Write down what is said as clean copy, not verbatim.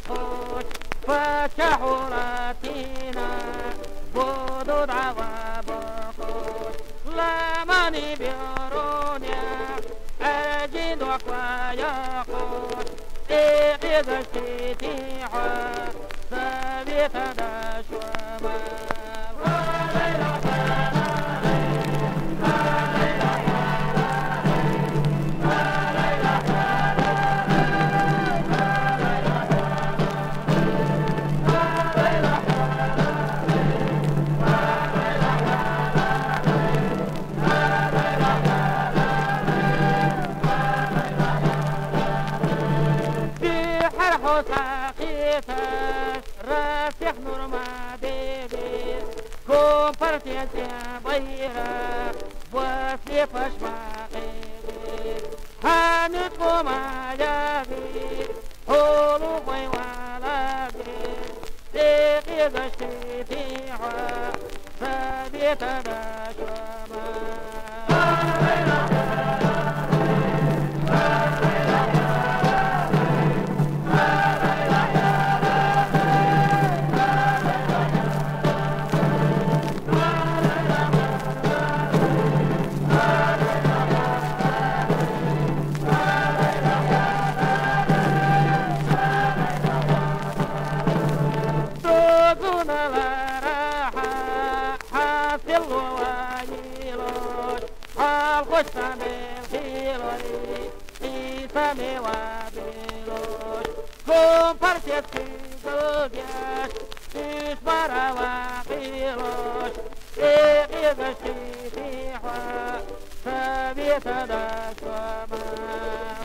خوش فشحولاتنا بدود عواب خوش لماني بيرونيا أجد وقوايا خوش تيقظ الشتيحة ثابت داشوما ساقيتك راسخ نور ما بيبي كومبارتيا بيرا واسلي فشماقي هانت وما يبي حلو ولا بي تيقي غشتي حوا ثابت داشوما Compartilha cinco dispara waqilos e sabita da sua